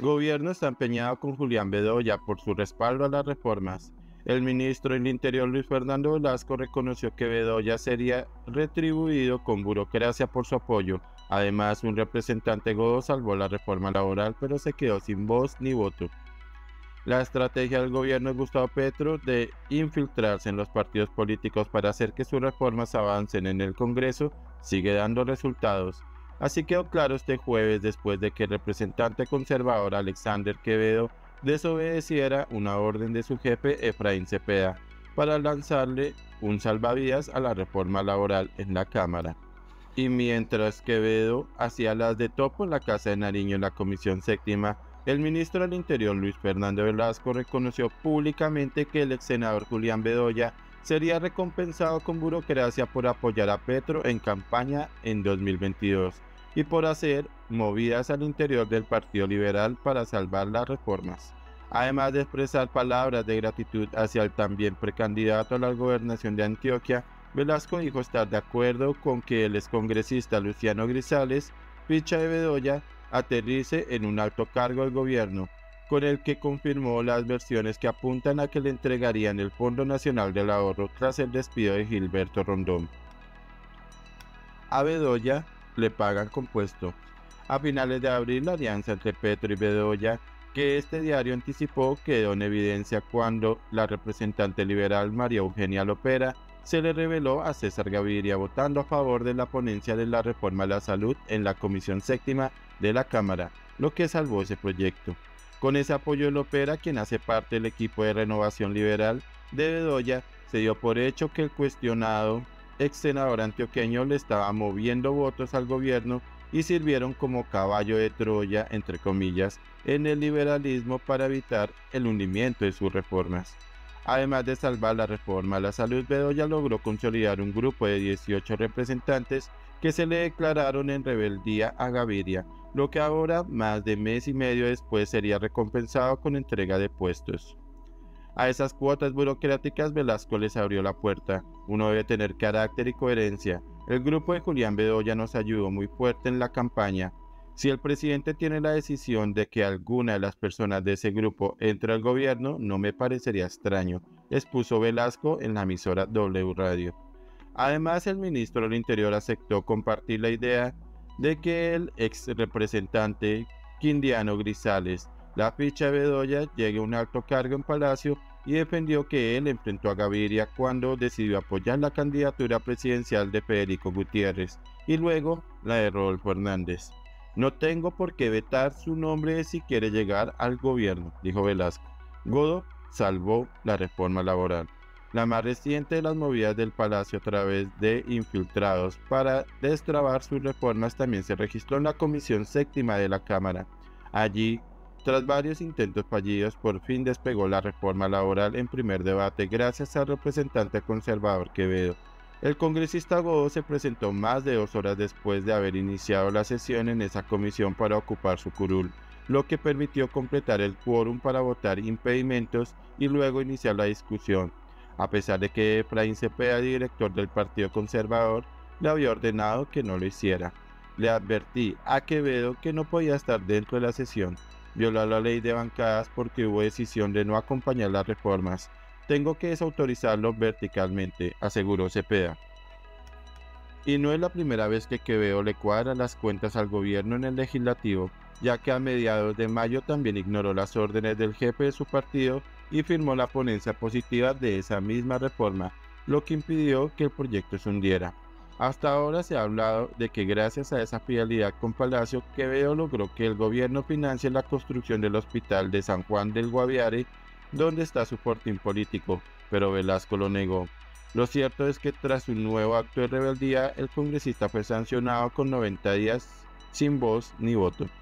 Gobierno está empeñado con Julián Bedoya por su respaldo a las reformas. El ministro del Interior Luis Fernando Velasco reconoció que Bedoya sería retribuido con burocracia por su apoyo. Además, un representante godo salvó la reforma laboral, pero se quedó sin voz ni voto. La estrategia del gobierno de Gustavo Petro de infiltrarse en los partidos políticos para hacer que sus reformas avancen en el Congreso sigue dando resultados. Así quedó claro este jueves después de que el representante conservador Alexander Quevedo desobedeciera una orden de su jefe Efraín Cepeda para lanzarle un salvavidas a la reforma laboral en la Cámara. Y mientras Quevedo hacía las de topo en la Casa de Nariño en la Comisión Séptima, el ministro del Interior Luis Fernando Velasco reconoció públicamente que el ex senador Julián Bedoya sería recompensado con burocracia por apoyar a Petro en campaña en 2022 y por hacer movidas al interior del Partido Liberal para salvar las reformas. Además de expresar palabras de gratitud hacia el también precandidato a la gobernación de Antioquia, Velasco dijo estar de acuerdo con que el excongresista Luciano Grisales, ficha de Bedoya, aterrice en un alto cargo del gobierno, con el que confirmó las versiones que apuntan a que le entregarían el Fondo Nacional del Ahorro tras el despido de Gilberto Rondón. A Bedoya le pagan compuesto. A finales de abril, la alianza entre Petro y Bedoya, que este diario anticipó, quedó en evidencia cuando la representante liberal María Eugenia Lopera se le reveló a César Gaviria votando a favor de la ponencia de la reforma a la salud en la Comisión Séptima de la Cámara, lo que salvó ese proyecto. Con ese apoyo de Lopera, quien hace parte del equipo de Renovación Liberal de Bedoya, se dio por hecho que el cuestionado ex senador antioqueño le estaba moviendo votos al gobierno y sirvieron como caballo de Troya, entre comillas, en el liberalismo para evitar el hundimiento de sus reformas. Además de salvar la reforma a la salud, Bedoya logró consolidar un grupo de 18 representantes que se le declararon en rebeldía a Gaviria, lo que ahora, más de mes y medio después, sería recompensado con entrega de puestos. A esas cuotas burocráticas Velasco les abrió la puerta. Uno debe tener carácter y coherencia. El grupo de Julián Bedoya nos ayudó muy fuerte en la campaña. Si el presidente tiene la decisión de que alguna de las personas de ese grupo entre al gobierno, no me parecería extraño, expuso Velasco en la emisora W Radio. Además, el ministro del Interior aceptó compartir la idea de que el ex representante Quindiano Grisales, la ficha de Bedoya, llegue a un alto cargo en Palacio y defendió que él enfrentó a Gaviria cuando decidió apoyar la candidatura presidencial de Federico Gutiérrez y luego la de Rodolfo Hernández. No tengo por qué vetar su nombre si quiere llegar al gobierno, dijo Velasco. Godó salvó la reforma laboral. La más reciente de las movidas del Palacio a través de infiltrados para destrabar sus reformas también se registró en la Comisión Séptima de la Cámara. Allí, tras varios intentos fallidos, por fin despegó la reforma laboral en primer debate gracias al representante conservador Quevedo. El congresista Godó se presentó más de 2 horas después de haber iniciado la sesión en esa comisión para ocupar su curul, lo que permitió completar el quórum para votar impedimentos y luego iniciar la discusión, a pesar de que Efraín Cepeda, director del Partido Conservador, le había ordenado que no lo hiciera. Le advertí a Quevedo que no podía estar dentro de la sesión, violar la ley de bancadas porque hubo decisión de no acompañar las reformas. Tengo que desautorizarlo verticalmente, aseguró Cepeda. Y no es la primera vez que Quevedo le cuadra las cuentas al gobierno en el legislativo, ya que a mediados de mayo también ignoró las órdenes del jefe de su partido y firmó la ponencia positiva de esa misma reforma, lo que impidió que el proyecto se hundiera. Hasta ahora se ha hablado de que gracias a esa fidelidad con Palacio, Quevedo logró que el gobierno financie la construcción del hospital de San Juan del Guaviare, donde está su fortín político, pero Velasco lo negó. Lo cierto es que tras un nuevo acto de rebeldía, el congresista fue sancionado con 90 días sin voz ni voto.